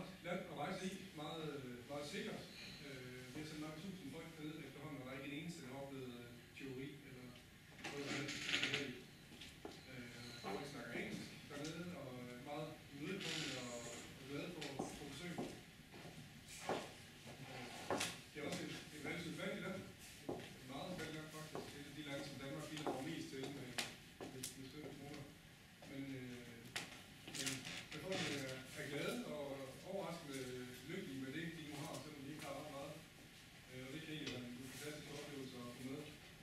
land at rejse i, meget sikkert. Vi har sendt mange tusind folk dernede efterhånden, og der er ikke en eneste, der har oplevet teori eller noget andet. Folk snakker engelsk dernede, og meget imødekommende og glade for besøg. Det er også et relativt fattigt land. Et meget fattigt land faktisk. Det er de lande, som Danmark bidrager mest til med støtte kroner. Men folk er glade og overraskende lykkelige med det, de nu har, selvom de ikke har ret meget. Og det kan egentlig være en fantastisk oplevelse at få med.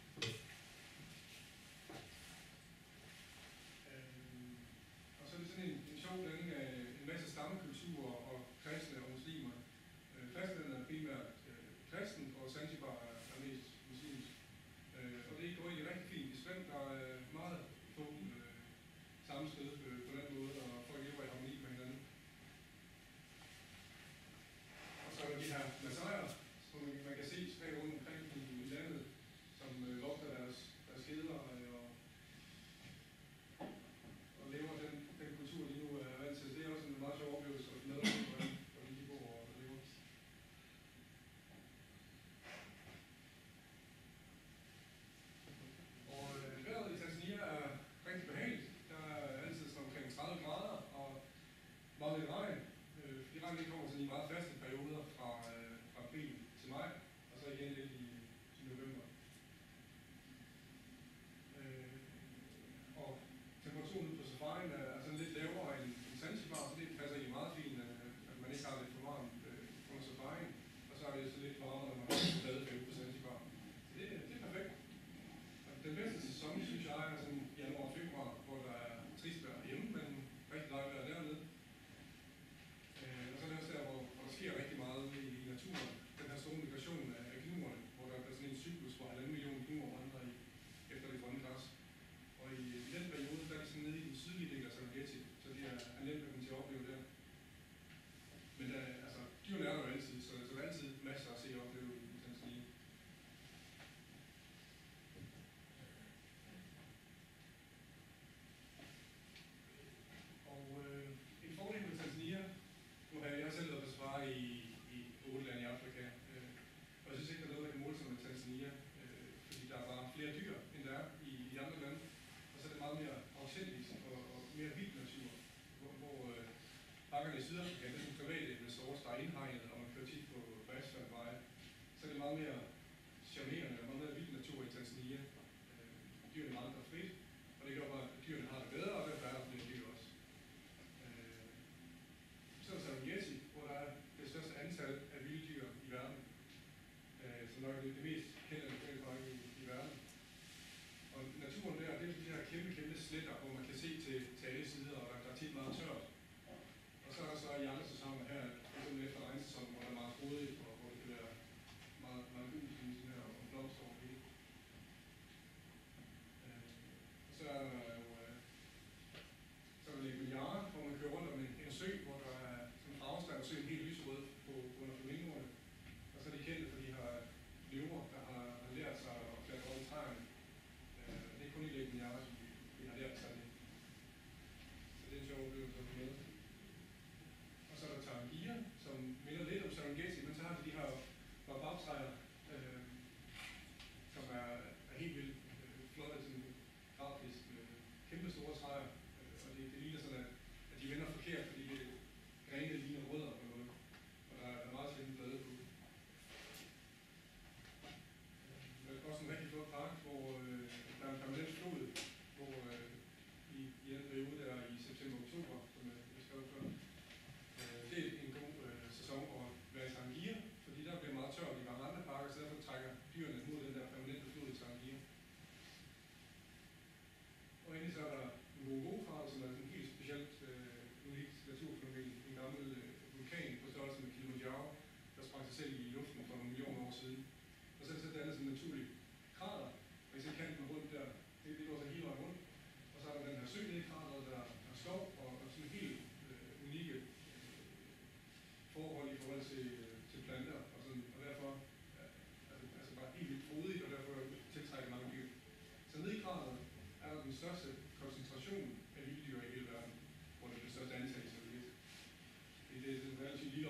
Og så er det sådan en sjov blanding af en masse stammekulturer og kristne og muslimer. Fastlandet er primært kristen, og Zanzibar er mest muslimsk. Og det går egentlig rigtig fint. I Svend der er meget få sammenstød på den måde, og folk lever i harmoni med hinanden. Og så er der de her massajer, som man kan se spredt rundt omkring i landet, som vogter deres heder og lever den kultur, de nu er vant til. Det er også en meget sjov oplevelse at finde med, hvordan de bor og lever. Og vejret i Tanzania er rigtig behageligt. Der er altid sådan omkring 30 grader og meget lidt regn. Fordi regnen kommer sådan i meget faste perioder fra april til maj, og så igen lidt i november. Og temperaturen ude på safarien er sådan lidt lavere end Zanzibar, så det passer ikke meget fint, at man ikke har lidt for varmt under safarien. Og så er det så lidt varmere, når man har en badeperiode på Zanzibar. Så det er perfekt. Og den bedste sæson, synes jeg, er sådan januar og februar, hvor der er trist vejr hjemme, men rigtig dejligt vejr dernede. Og så er det også der, hvor der sker rigtig meget i naturen. Den her store migration af gnuerne, hvor der er sådan en cyklus, hvor 1,5 million gnuer vandrer efter det grønne græs. Og i den periode, der er de sådan nede i den sydlige del af Serengeti, så det er nemt at til at opleve der. Men dyrene er der jo altid, så der er altid masser at se og opleve i Tanzania. Og en fordel med Tanzania, nu har jeg selv været på safari i 8 lande i Afrika, og jeg synes ikke, der er noget, der kan måle sig med Tanzania, fordi der er bare flere dyr, end der er i andre lande, og så er det meget mere autentisk og mere vild natur, hvor bakkerne i Sydafrika, det er sådan private resorts, der er indhegnet, og man kører tit på asfaltveje, så er det meget mere charmerende og meget mere vild natur i Tanzania. Dyrene vandrer frit, og det gør bare, at dyrene har det bedre, og derfor er der flere dyr også. Så er der Serengeti, hvor der er det største antal af vilde dyr i verden, som nok er det mest kendte nationalpark i verden. Og naturen der, det er de her kæmpe sletter, hvor man kan se til alle sider, og der er tit meget tørt. Og så er der så i andre sæsoner her, f.eks. efter regnsæsonen, hvor der er meget frodigt, og hvor det kan være meget gult, sådan her, og blomster over hele. Og så er der jo Lake Manyara, hvor man kører rundt om en sø, hvor der er sådan en farvestand, og søen helt lyserød under flamingoerne. Og så er de kendte, fordi de har løver, der har lært sig at klatre over i træerne. Det er kun i Lake Manyara, som vi har lært sig det. Så det er en sjov oplevelse at få med. Og så er der Tarangire, som minder lidt om Serengeti, men så har de her baobab-træer, som er helt vildt flotte, sådan grafisk, kæmpe store træer. Og det ligner sådan, at de vender forkert, fordi grenene ligner rødder på noget. Og der er meget sjældent blade på. Der er også en rigtig flot park, hvor der er en permanent flod, hvor i den periode der i september-oktober, som jeg skrev før, det er en god sæson at være i Tarangire, fordi der bliver meget tørt i mange andre parker, så derfor trækker dyrene mod den der permanente flod i Tarangire. Og endelig så er der Ngorongoro, som er sådan helt specielt unikt naturfænomen, en gammel vulkan på størrelse med Kilimanjaro, der sprang sig selv i luften for nogle millioner år siden. Og så er det så dannet som en naturlig krater, og I ser kanten rundt der, det går så hele vejen rundt. Og så er der den her sø nede i krateret, der er skov og sådan helt unikke forhold i forhold til planter, og derfor bare helt vildt frodigt, og derfor tiltrækker mange dyr. Så nede i krateret er der den største koncentration af vilde dyr i hele verden, hvor det er det største antal, så det er en relativt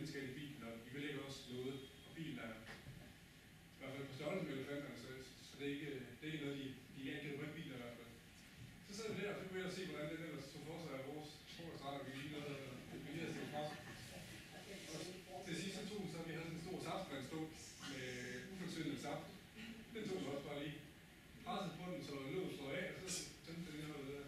enten skal i bilen, og de vil ikke også noget, og bilen er i hvert fald på størrelse med elefanterne, så det er ikke noget, de er ikke rygbiler i hvert fald. Så sad vi der, og så kunne jeg se, hvordan den ellers tog for sig af vores frokostretter, vi lige nåede at stille frem. Og til sidst så tog den så, vi havde sådan en stor saftvandsdunk med ufortyndet saft. Den tog den også bare lige. Pressede på den, så låget slår af, og så tømte den indholdet der.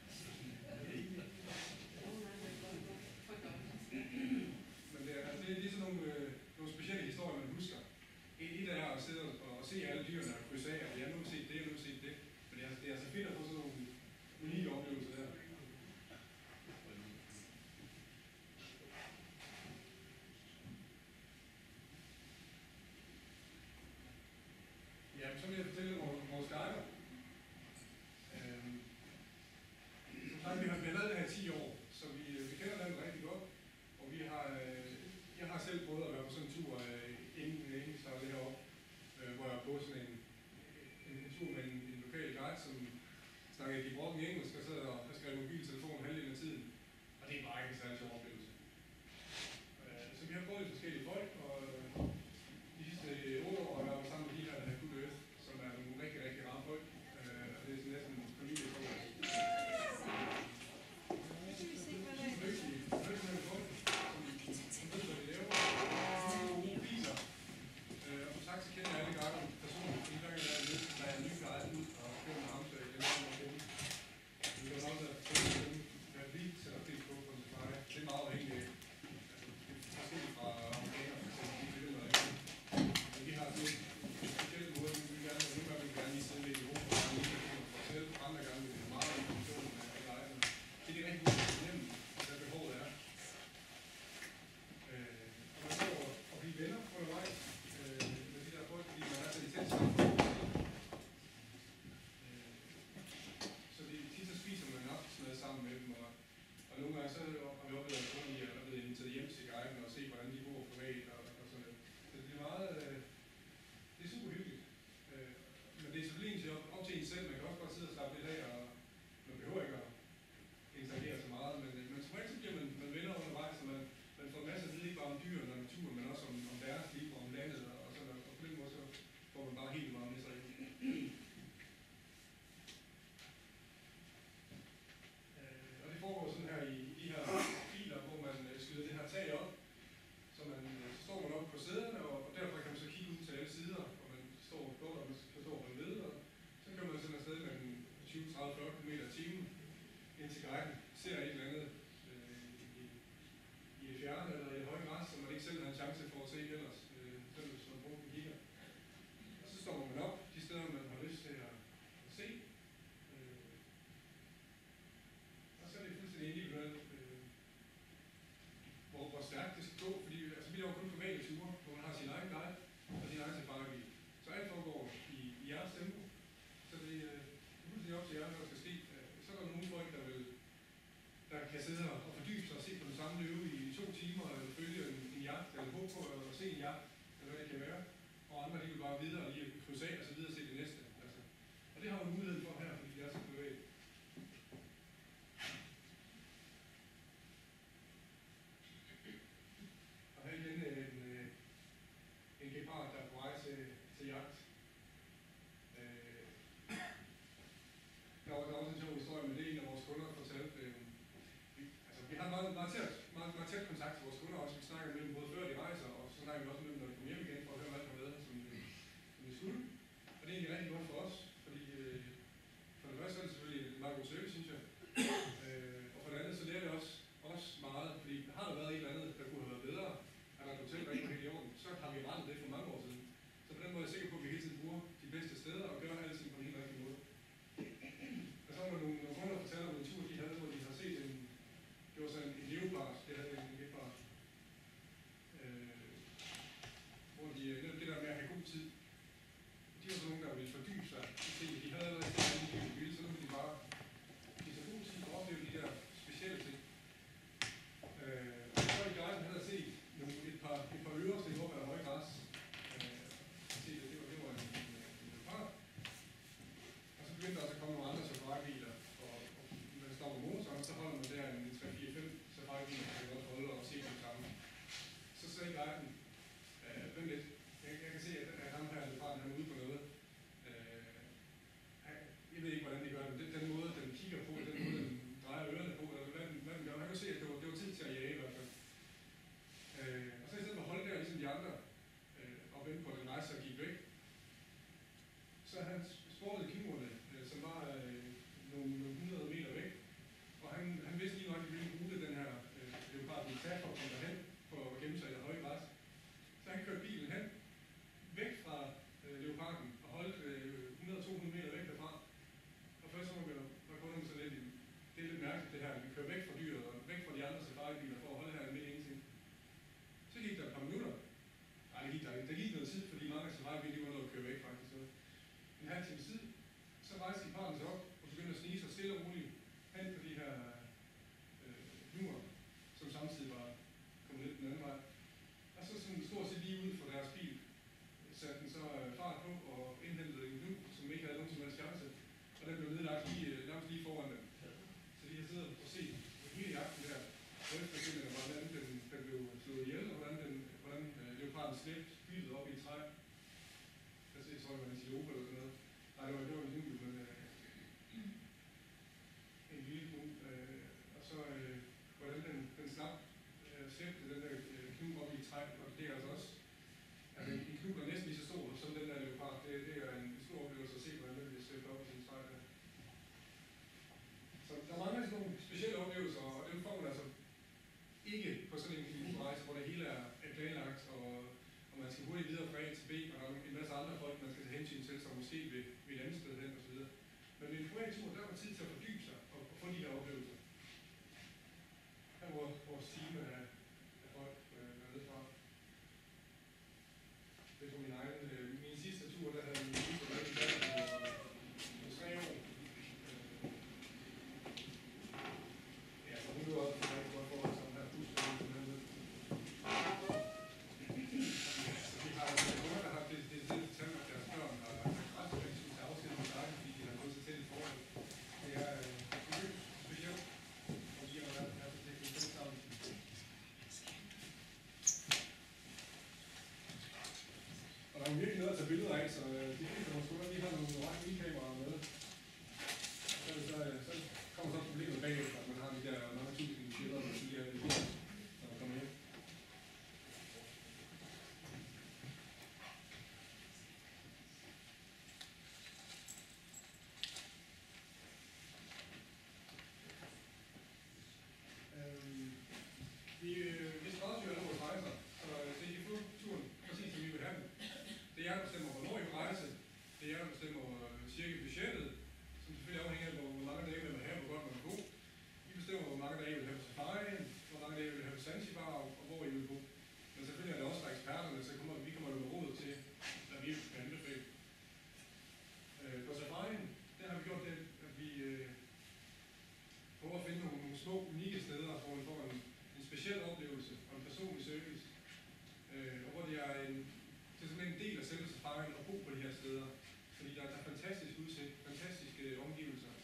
Men det er sådan nogle specielle historier, man husker. Et af jer at sidde og se alle dyrene og krydse af, og jeg har nu set det, jeg har nu set det. Men det er altså fedt at få sådan nogle unikke oplevelser der. Ja, så vil jeg fortælle om vores guider. Som sagt, vi har lavet det her i 10 år, så vi kender landet rigtig godt. Og jeg har selv prøvet at være på sådan en tur, inden vi startede det her op, hvor jeg på sådan en tur med en lokal guide, som snakkede i brokken engelsk, og sad og skrev mobiltelefonen halvdelen af tiden. Og det er bare ikke en særlig sjov oplevelse. Så vi har prøvet lidt forskellige folk, og de sidste 8 år har jeg været sammen med de her, der har Good Earth, som er nogle rigtig, rigtig rare folk. Og det er sådan næsten en familie for os. Meget tæt kontakt til vores kunder også. Vi snakker med dem både før de rejser, og så snakker vi også med dem, når de kommer hjem igen, for at høre, hvad der har været, som vi skulle. Og det er egentlig rigtig godt for os, fordi for det første er det selvfølgelig en meget god service, synes jeg. Og for det andet, så lærer det også meget, fordi har der været et eller andet, der kunne have været bedre, er der et hotel, der ikke var helt i orden, så har vi rettet det for mange år siden. Så på den måde er jeg sikker på, at vi hele tiden bruger de bedste steder og gør alting på en helt rigtig måde. Og så var der nogle kunder, der fortæller om en tur, de havde, hvor de har set det var sådan en leopard, det havde en gepard. kommer virkelig noget at tage billeder af, så de fleste af vores kunder, de har nogle ret nye kameraer med. Så kommer så problemet bagefter, at man har de der mange tusind billeder, og de her videoer, når man kommer hjem. Vi skræddersyr alle vores rejser, så I kan få turen præcis som I vil have den. Det er jer, der bestemmer, hvornår I vil rejse. Det er jer, der bestemmer cirka budgettet, som selvfølgelig afhænger af, hvor mange dage vil man have, hvor godt man vil bo. I bestemmer, hvor mange dage I vil have på safarien, hvor mange dage I vil have på Zanzibar, og hvor I vil bo. Men selvfølgelig er det også fra eksperterne, så vi kommer jo med råd til, hvad vi kan anbefale. På safarien, der har vi gjort det, at vi prøver at finde nogle små, unikke steder, hvor man får en speciel oplevelse og en personlig service, og hvor det er simpelthen en del af selve safarien at bo på de her steder, fordi der er fantastisk udsigt, fantastiske omgivelser,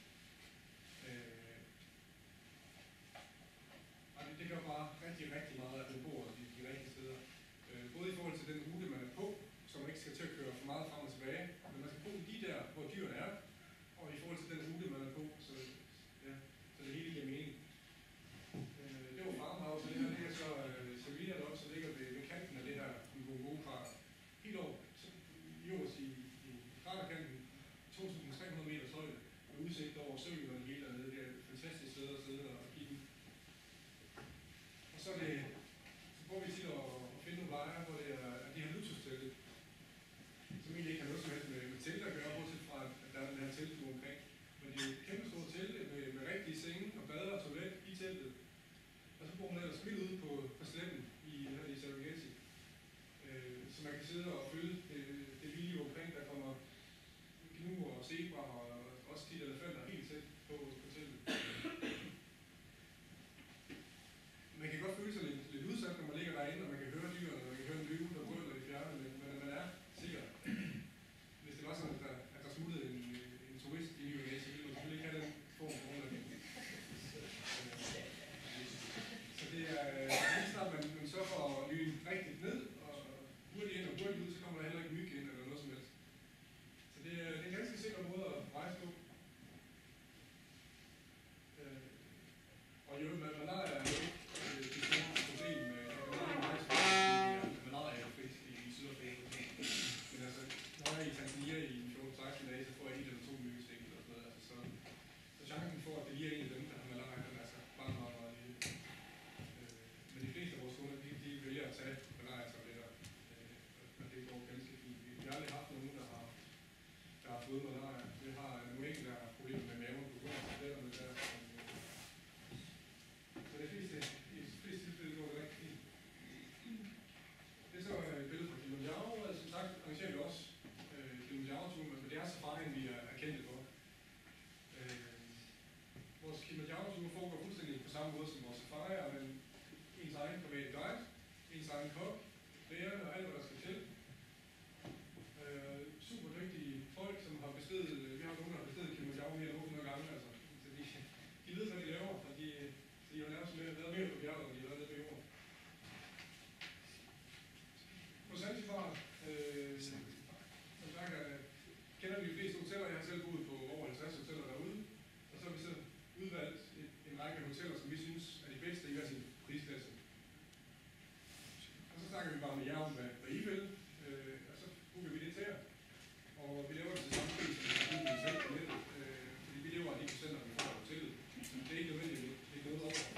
og det gør bare rigtig, rigtig meget, at man bor de rigtige steder. Både i forhold til den rute, man er på, så man ikke skal til at køre for meget frem og tilbage, men man skal bo lige der, hvor dyrene er, og i forhold til den rute, man er på, så det hele giver mening. Det var Farmhouse, og det her ligger så Sevilla deroppe, så ligger ved kanten af det her Ngongoro-krater. Helt over, jord i kraterkanten, 2.300 meters højde, med udsigt over søen og det hele dernede. Det er et fantastisk sted at sidde og kigge. Og så prøver vi til at finde nogle lejre, hvor det er de her luksustelte, som egentlig ikke har noget som helst med telt at gøre, bortset fra, at der er den her telttur omkring. Men det er jo kæmpe store telte med rigtige senge og bader og toilet i teltet. Og så bor man ellers midt ude på sletten i Serengeti. Så man kan sidde og følge det vilde liv omkring. Der kommer gnuer og zebraer og også tit elefanter helt tæt på teltet. Man kan godt føle sig lidt udsat, når man ligger derinde, og man kan høre dyrene, og man kan høre en løve, der brøler i fjerne, men man er sikker. Hvis det var sådan, at der smuttede en turist i Ny og Næ, så ville man selvfølgelig ikke have den form for underlægning. Så det er lige snart, man sørger for at lyne rigtigt ned, og hurtigt ind og hurtigt ud, så kommer der heller ikke myg ind eller noget som helst. Så det er en ganske sikker måde at rejse på. Og jo, malaria er jo ikke det store problem med malaria er frisk i Sydafrika. Men altså, når jeg er i Tanzania i 14-16 dage, så får jeg 1 eller 2 myggestik eller sådan noget. Altså, så chancen for, at det lige er en af dem, der har malaria, den er altså bare meget lille. Men de fleste af vores kunder, de vælger at tage malaria-tabletter, og det går ganske fint. Vi har aldrig haft nogen, der har fået malaria. Vi har nogle enkelte, der har problemer med maven på grund af tabletterne der. Så det fleste tilfælde går det rigtig fint. Det er så et billede fra Kilimanjaro, og som sagt arrangerer vi også Kilimanjaro-turen, men det er safarien, vi er kendte for. Vores Kilimanjaro-tur foregår fuldstændig på samme måde som vores safarier, men ens egen private guide, ens egen kok, lærerne og alt, hvad der skal til. Super dygtige folk, som har bestedet, vi har nogen, der har bestedet Kilimanjaro mere end 800 gange, altså. Så de ved, hvad de laver, og de har nærmest været mere på bjerget, end de har været nede på jorden. På Zanzibar, som sagt, kender vi de fleste hoteller. Jeg har selv boet på over 50 hoteller derude, og så har vi så udvalgt en række hoteller, som vi synes er de bedste i hver sin prisklasse. Og så snakker vi bare med jer om, hvad I vil, og så booker vi det til jer. Og vi laver det til samme pris, som vi selv på nettet, fordi vi lever af de procenter, vi får af hotellet. Så det er ikke nødvendigt, det er noget over.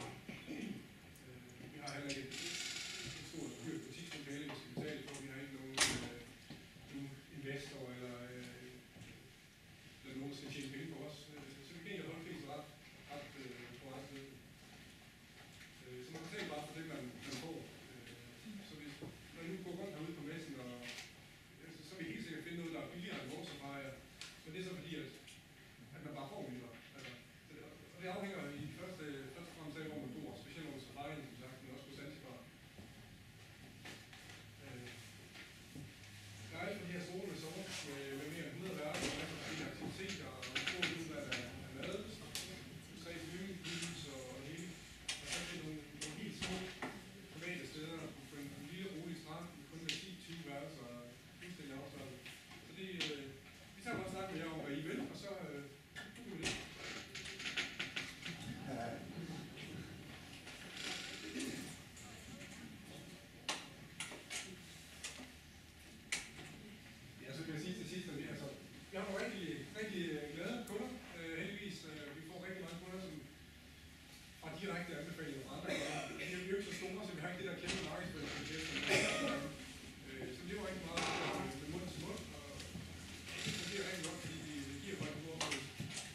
Vi har heller ikke et stort dyrt butikslokale, vi skal betale for. Vi har ikke nogen investor eller nogen, der skal tjene penge på os. Så vi kan egentlig holde prisen ret på ret sted. Så man betaler bare for det, man får. Så hvis man nu går rundt herude på messen, så vil vi helt sikkert finde noget, der er billigere end vores safarier. Men det er så fordi, at man bare får mindre. Og det afhænger i først og fremmest af, hvor man bor, specielt over safarien, som sagt, men også på Zanzibar. Der er alt for de her store resorts med mere end 100 værter, og masser af forskellige aktiviteter, og en stor udvalg af mad, og så kunne vi det. Ja, så kan jeg sige til sidst, at vi har nogle rigtig glade kunder. Heldigvis, vi får rigtig mange kunder, som har direkte anbefalinger fra andre. Vi er jo ikke så store, så vi har ikke det der kæmpe markedsføringsprojekt. Så det var rigtig meget med mund til mund, og det bliver rigtig godt, fordi vi giver folk en god oplevelse.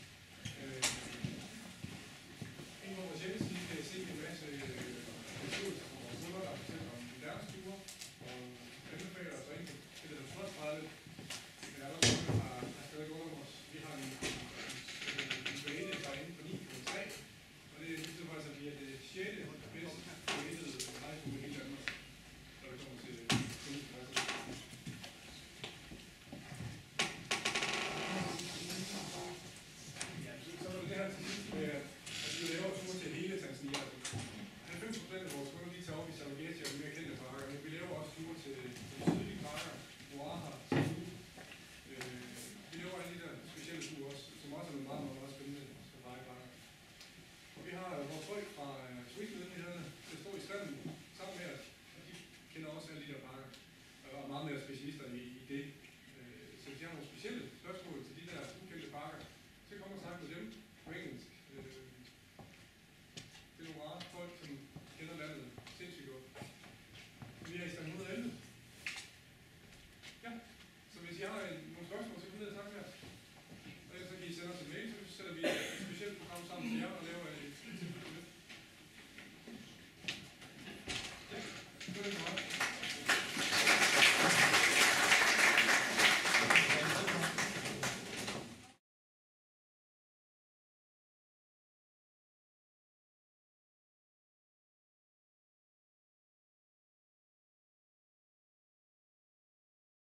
Inde på vores hjemmeside kan I se en masse beskrivelser fra vores kunder, der fortæller om deres ture, og anbefaler os ind på det, der hedder Trustpilot. Men der er også nogle, der har skrevet under os. Vi har en rating derinde på 9,3, og det betyder faktisk, at vi er det 6. bedste rated rejsbureau i hele Danmark, når det kommer til rejser. Ja, så er det her til sidst med, at vi laver ture til hele Tanzania. 90% af vores kunder, de tager op i Serengeti og de mere kendte parker, men vi laver også ture til de sydlige parker, Ruaha, Sibu. Vi laver alle de der specielle ture også, som også er meget spændende safari-parker. Og vi har vores folk fra Swiss-myndighederne, der står i standen sammen med os, og de kender også alle de der parker, og er meget mere specialister i det. Så hvis I har nogle specielle spørgsmål til de der ukendte parker, så kom og snak med dem på engelsk. Det er nogle rare folk, som kender landet sindssygt godt. Vi er i stand 111. Ja, så hvis I har nogle spørgsmål, så kom ned og snak med os. Og ellers så kan I sende os en mail, så sætter vi et specielt program sammen til jer og laver